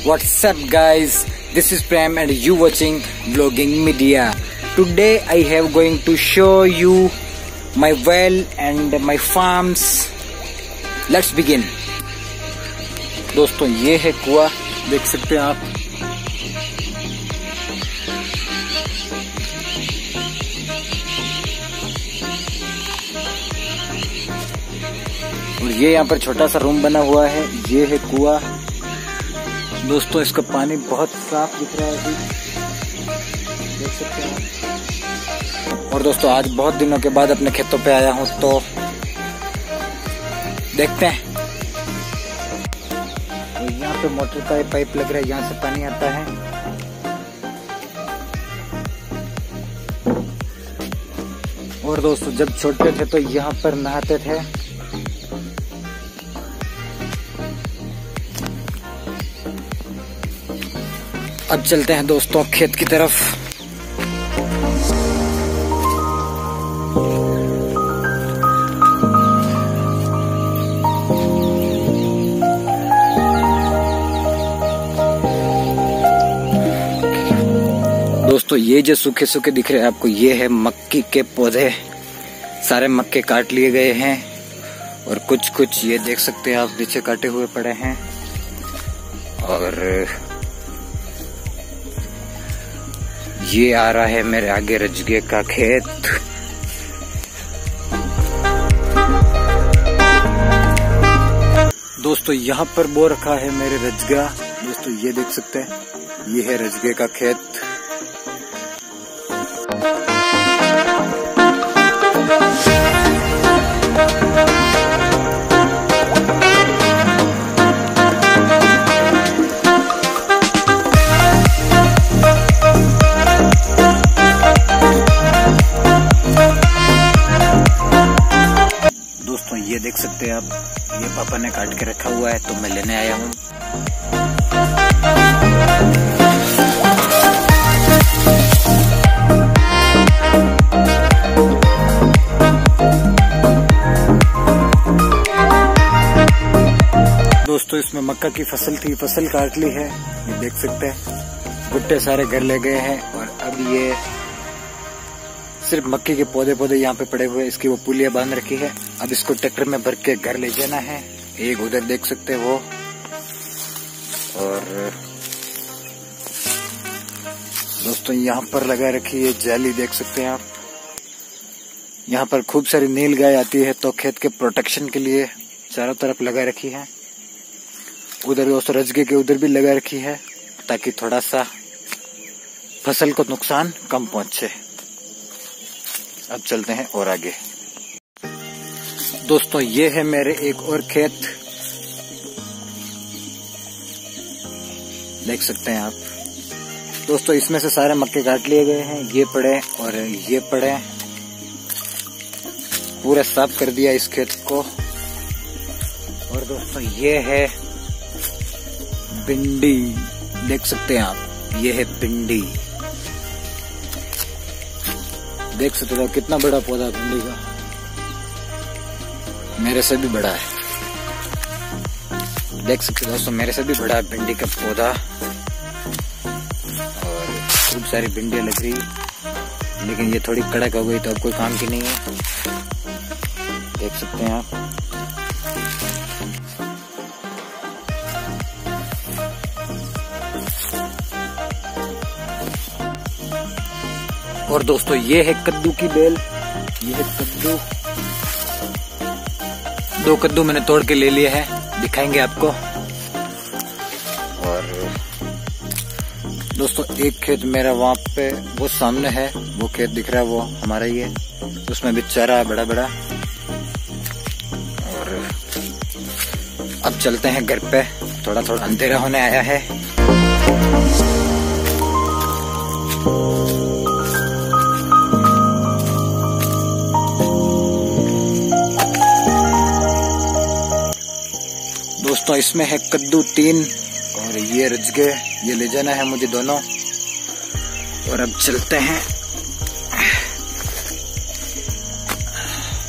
What's up guys, this is Prem and you watching Vlogging Media. Today I have going to show you my well and my farms. Let's begin. दोस्तों ये है कुआं, देख सकते हैं आप। और ये यहाँ पर छोटा सा रूम बना हुआ है, ये है कुआं। दोस्तों इसका पानी बहुत साफ दिख रहा है अभी, देख सकते हैं। और दोस्तों आज बहुत दिनों के बाद अपने खेतों पे आया हूँ, तो देखते हैं। तो यहाँ पे मोटर का पाइप लग रहा है, यहाँ से पानी आता है। और दोस्तों जब छोटे थे तो यहाँ पर नहाते थे। अब चलते हैं दोस्तों खेत की तरफ। दोस्तों ये जो सूखे सूखे दिख रहे हैं आपको, ये है मक्की के पौधे। सारे मक्के काट लिए गए हैं और कुछ कुछ ये देख सकते हैं आप नीचे काटे हुए पड़े हैं। और ये आ रहा है मेरे आगे रजगे का खेत। दोस्तों यहाँ पर बो रखा है मेरे रजगा। दोस्तों ये देख सकते हैं, ये है रजगे का खेत। ये देख सकते हैं आप, ये पापा ने काट के रखा हुआ है, तो मैं लेने आया हूँ। दोस्तों इसमें मक्का की फसल थी, फसल काट ली है, ये देख सकते हैं। भुट्टे सारे घर ले गए हैं और अब ये सिर्फ मक्के के पौधे यहाँ पे पड़े हुए। इसकी वो पुलिया बांध रखी है, अब इसको ट्रैक्टर में भर के घर ले जाना है। एक उधर देख सकते हैं वो। और दोस्तों यहाँ पर लगा रखी है जाली, देख सकते हैं आप। यहाँ पर खूब सारी नील गाय आती है, तो खेत के प्रोटेक्शन के लिए चारों तरफ लगा रखी है। उधर दोस्तों रजगे के उधर भी लगा रखी है, ताकि थोड़ा सा फसल को नुकसान कम पहुंचे। अब चलते हैं और आगे। दोस्तों ये है मेरे एक और खेत, देख सकते हैं आप। दोस्तों इसमें से सारे मक्के काट लिए गए हैं, ये पड़े और ये पड़े। पूरा साफ कर दिया इस खेत को। और दोस्तों ये है भिंडी, देख सकते हैं आप, ये है भिंडी। देख सकते हो कितना बड़ा पौधा भिंडी का, मेरे से भी बड़ा है। देख सकते हो दोस्तों, मेरे से भी बड़ा है भिंडी का पौधा। और खूब सारी भिंडियां लग रही, लेकिन ये थोड़ी कड़क हो गई तो अब कोई काम की नहीं है, देख सकते हैं आप। और दोस्तों ये है कद्दू की बेल, ये है कद्दू। 2 कद्दू मैंने तोड़ के ले लिए हैं, दिखाएंगे आपको। और दोस्तों एक खेत मेरा वहां पे वो सामने है, वो खेत दिख रहा है, वो हमारा ही है। उसमें भी चारा है बड़ा बड़ा। और अब चलते हैं घर पे, थोड़ा थोड़ा अंधेरा होने आया है। दोस्तों इसमें है कद्दू 3 और ये रजगे, ये ले जाना है मुझे दोनों। और अब चलते हैं।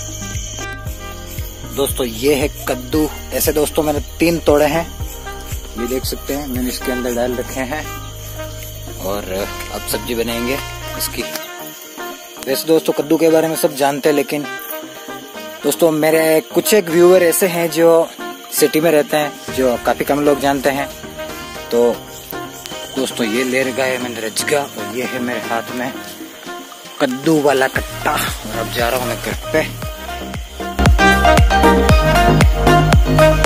दोस्तों ये है कद्दू। ऐसे दोस्तों मैंने 3 तोड़े हैं ये देख सकते हैं मैंने इसके अंदर डाल रखे हैं और अब सब्जी बनाएंगे इसकी। वैसे दोस्तों कद्दू के बारे में सब जानते हैं, लेकिन दोस्तों मेरे कुछ एक व्यूअर ऐसे हैं जो सिटी में रहते हैं, जो काफी कम लोग जानते हैं। तो दोस्तों ये ले रखा है मैंने रजगा और ये है मेरे हाथ में कद्दू वाला कट्टा और अब जा रहा हूँ मैं घर पे।